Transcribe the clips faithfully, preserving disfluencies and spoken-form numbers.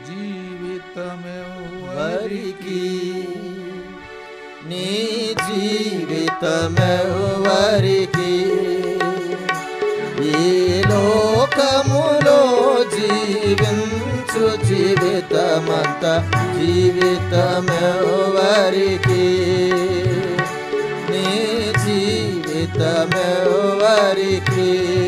జీవితమెవ్వరికి నీ జీవితమెవ్వరికి ఈ లోకములో జీవించు జీవితమంత జీవితమెవ్వరికి నీ జీవితమెవ్వరికి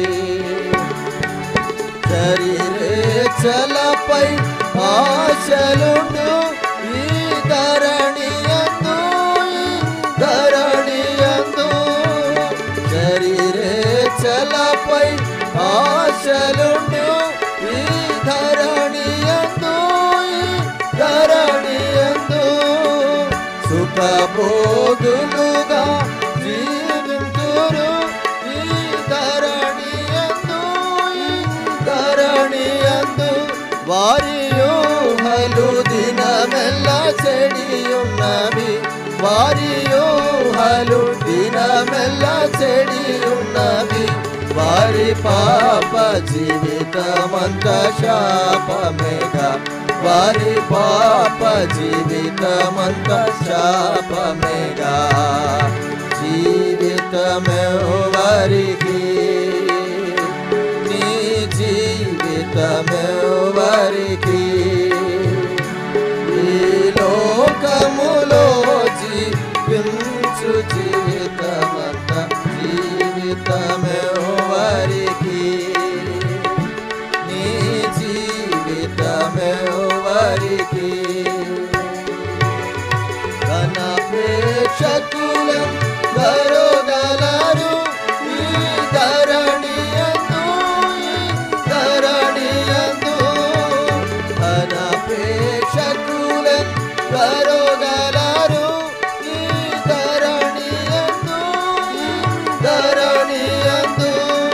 శరీరేచ్ఛలపై ఆశలుండు ఈ ధరణియందు ఈ ధరణియందు శరీరేచ్ఛలపై ఆశలుండు ఈ ధరణియందు ఈ ధరణియందు సుఖభోగులుగా జీవింతురు ఈ ధరణియందు ఈ ధరణియందు వారి ఊహలు దినమెల్ల చెడియున్నవి వారి ఊహలు దినమెల్ల చెడియున్నవి వారి పాప జీవితమంత శాపమేగా వారి పాప జీవితమంత శాపమేగా జీవితమెవ్వరికి నీ జీవితమెవ్వరికి ఈ లోకములో జీవించు జీవితమంత జీవితమెవ్వరికి నీ జీవితమెవ్వరికి తన ప్రేక్షకులం గరుగలరు ఈ ధరణియందు ఈ ధరణియందు తన ప్రేక్షకులం గరుగలరు ఈ ధరణియందు ఈ ధరణియందు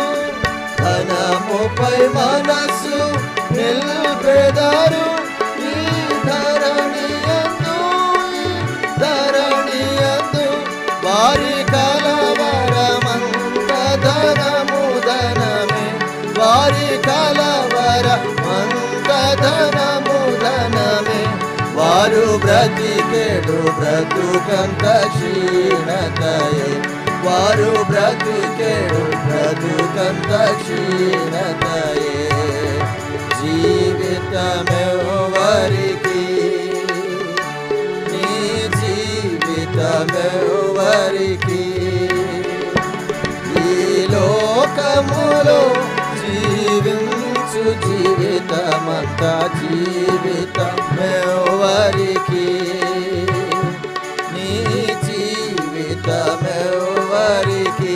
ధనముపై మనసు నిల్పెదరు ఈ ధరణియందు ఈ ధరణియందు వారి కలవరమంత ధనము ధనమే వారి కలవరమంత ధనము ధనమే వారు బ్రతికెడు బ్రతుకంత క్షీణతయే వారు బ్రతికెడు బ్రతుకంత క్షీణతయే జీవితమెవ్వరికి నీ జీవితమెవ్వరికి ఈ లోకములో జీవించు జీవితమంత జీవితమెవ్వరికి నీ జీవితమెవ్వరికి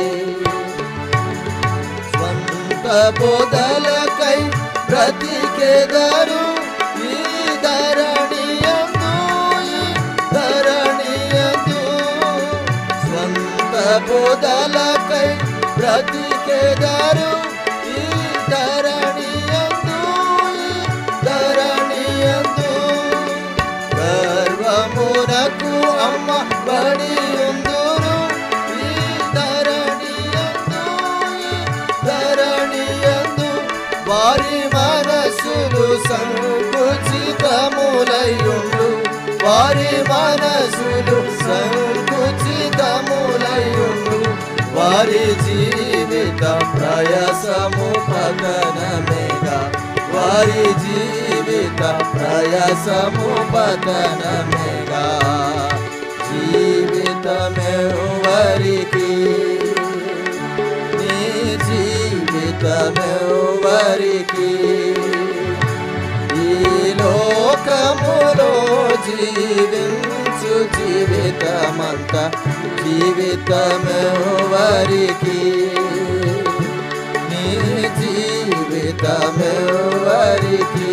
స్వంత బోధలకై బ్రతికెదరు ఈ ధరణియందు ఈ ధరణియందు స్వంత బోధలకై బ్రతికెదరు ఈ ధరణియందు ఈ ధరణియందు గర్వమునకు అమ్మ బడియుందురు ఈ ధరణియందు ఈ ధరణియందు వారి మనసులు సంకుచితములయుండు వారి మనసులు సంకుచితములయుండు వారి జీవిత ప్రయాసము పతనమేగా వారి జీవిత ప్రయాసము పతనమేగా జీవితమెవ్వరికి నీ జీవితమెవ్వరికి ఈ లోకములో జీవించు జీవితమంత జీవితమెవ్వరికి నీ జీవితమెవ్వరికి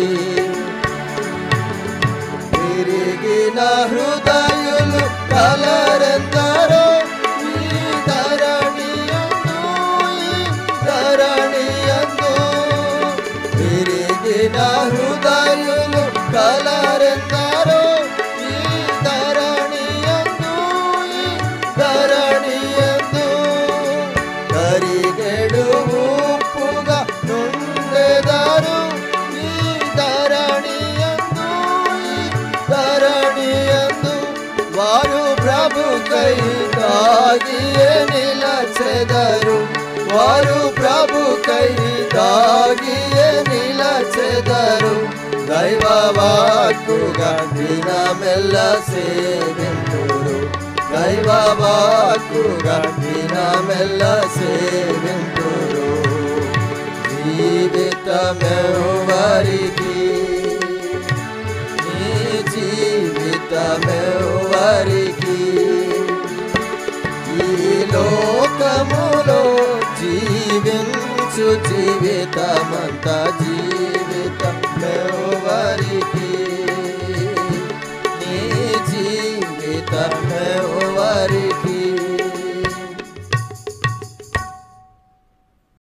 విరిగిన హృదయులు కలరెందరో ఈ ధరణియందు ఈ ధరణియందు విరిగిన హృదయులు కలరెందరో ఈ ధరణియందు ఈ ధరణియందు కరిగెడు ఉప్పుగా నుండెదరు ఈ ధరణియందు దాగియే నిలచెదరు వారు ప్రభుకై దాగియే నిలచెదరు దైవ వాక్కుగా దినమెల్ల సేవింతురు దైవ వాక్కుగా దినమెల్ల సేవింతురు జీవితమెవ్వరికి నీ జీవితమెవ్వరికి ఈ లోకములో జీవించు జీవితమంతా జీ